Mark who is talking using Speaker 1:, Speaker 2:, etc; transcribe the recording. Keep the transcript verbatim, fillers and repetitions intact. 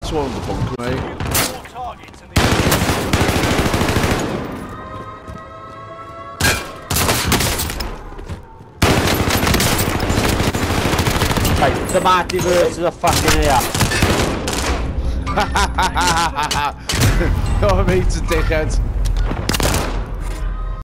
Speaker 1: That's one of the bunker, mate.
Speaker 2: Right, the multiverse are fucking here.
Speaker 1: Oh, mate's a dickhead.